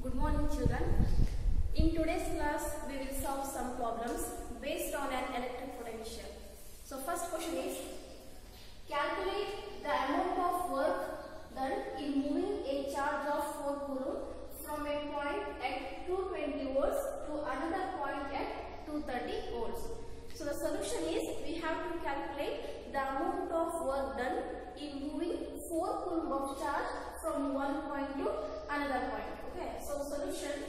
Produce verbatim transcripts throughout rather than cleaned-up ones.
Good morning, children. In today's class, we will solve some problems based on an electric potential. So first question is, calculate the amount of work done in moving a charge of four coulomb from a point at two hundred twenty volts to another point at two hundred thirty volts. So the solution is, we have to calculate the amount of work done in moving four coulomb of charge from one point to another point. Okay, so solution.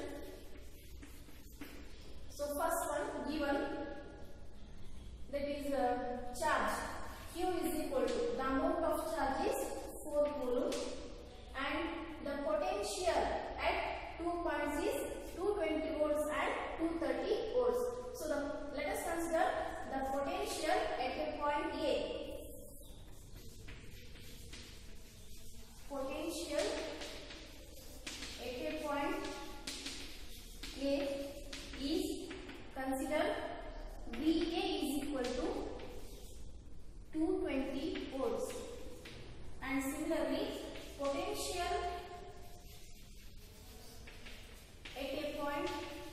So first one given, that is uh, charge Q is equal to, the amount of charge is four coulomb and the potential at two points is two hundred twenty volts and two hundred thirty volts. So the, let us consider the potential at a point A. Potential at a point A is, consider V A is equal to two hundred twenty volts, and similarly potential at a point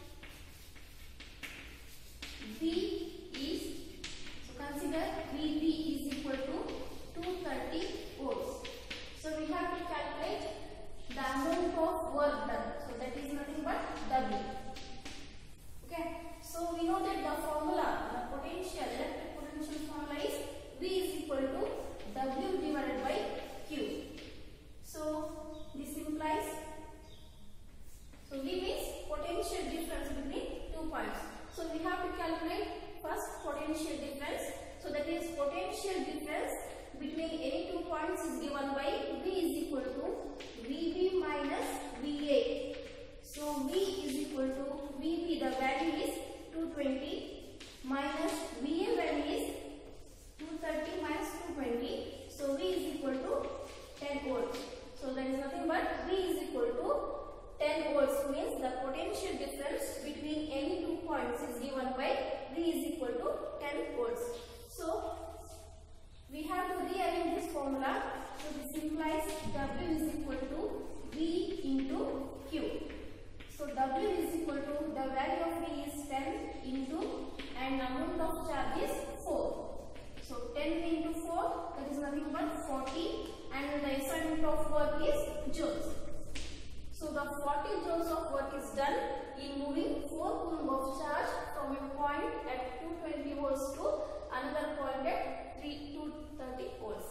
B is, so consider V B is equal to two hundred thirty volts. So we have to calculate the amount of work done. So that is nothing but W. Okay. So we know that the formula, the potential, electric potential formula is V is equal to W divided by Q. So this implies, so V means potential difference between two points. So we have to calculate first potential difference. So that is potential difference between any two points is given by V is equal to V B minus V A. So V is equal to V B, the value is two hundred twenty minus V A value is two hundred thirty minus two hundred twenty. So V is equal to ten volts. So that is nothing but V is equal to ten volts, means the potential difference between any two points is given by V is equal to ten volts. So we have to rearrange this formula. So this implies W is equal to V into Q. So W is equal to, the value of V is ten into, and amount of charge is four. So ten into four, that is nothing but forty, and the S I unit of work is joules. So the forty joules of work is done in moving four coulomb of charge from a point at two hundred twenty volts to another point at two hundred thirty volts.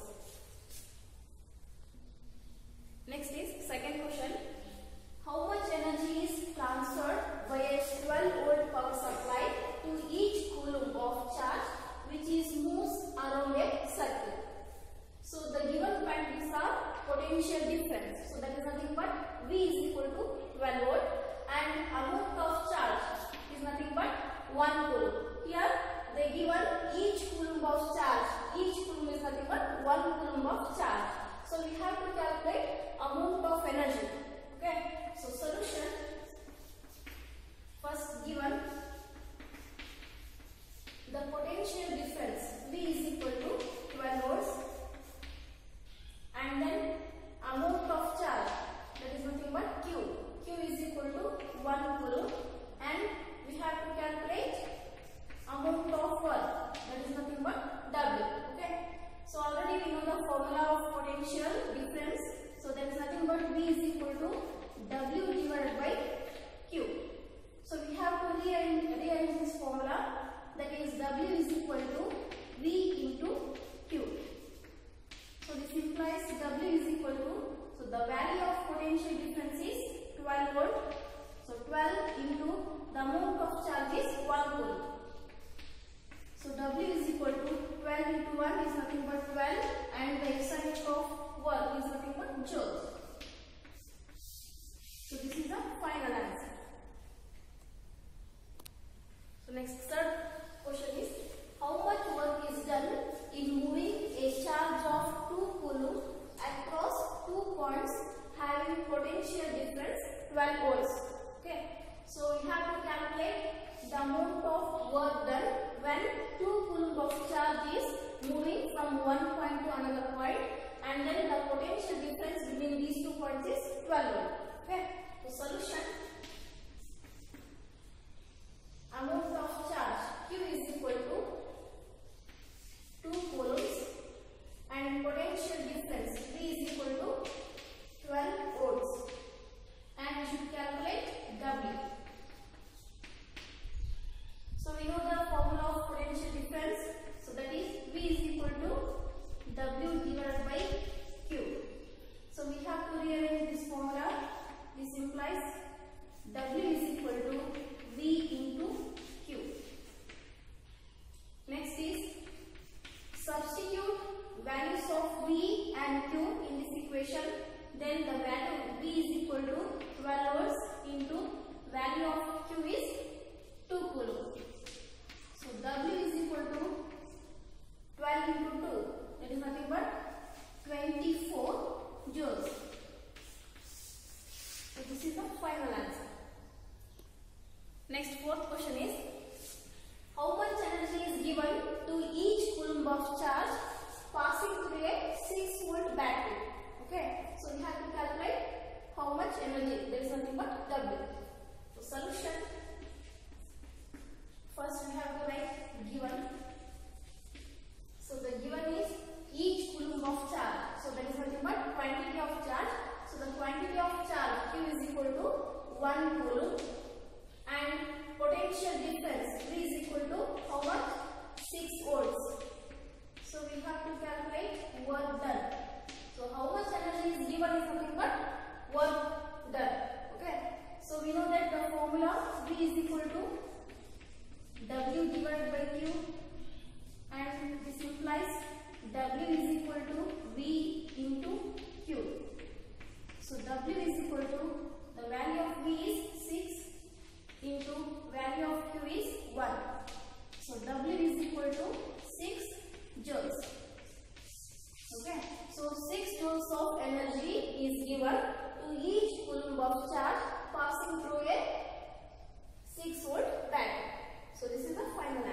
Next is second question. How much energy is transferred by a twelve volt power supply to each coulomb of charge which is moves around a circle? So the given quantities are potential difference. So that is nothing but V is equal to twelve volt and amount of charge is nothing but one coulomb. Here they given each coulomb of charge. Each coulomb is nothing but one coulomb of charge. So we have to calculate amount of energy. Okay. So solution. First given the potential difference V is equal to twelve volts, and then amount of charge, that is nothing but Q. Q is equal to one coulomb, and we have to calculate amount of work, that is nothing but W. Okay. So already we know the formula of potential difference. So that is nothing but V is equal to W divided by Q. So we have to rearrange, rearrange this formula, that is W is equal to V into Q. So this implies W is equal to, so the value of potential difference is twelve volt. So twelve into the amount of charge is one coulomb. So W is equal to twelve into one is nothing but twelve, and the S I unit of work is nothing but joules. So this is the final answer. So next third question is, how much work is done in moving a charge of two coulomb across two points having potential difference twelve volts? Okay. So we have to calculate the amount of work done when two coulomb of charge is moving from one point to another point, and then the potential difference between these two points is twelve volt. Okay. The solution. final answer. Next, fourth question is, how much energy is given to each coulomb of charge passing through a six volt battery? Okay, so we have to calculate how much energy. There is nothing but W. So solution. First we have to write given. So the given is each coulomb of charge. So there is nothing but quantity of charge. So the quantity of charge Q is equal to one coulomb, and potential difference V is equal to how much? six volts. So we have to calculate work done. So how much energy is given is nothing but work done. Okay. So we know that the formula V is equal to W divided by Q, and this implies W is equal to V into Q. So W is equal to, the value of V is six into value of Q is one. So W is equal to six joules. Okay. So six joules of energy is given to each coulomb of charge passing through a six volt battery. So this is the final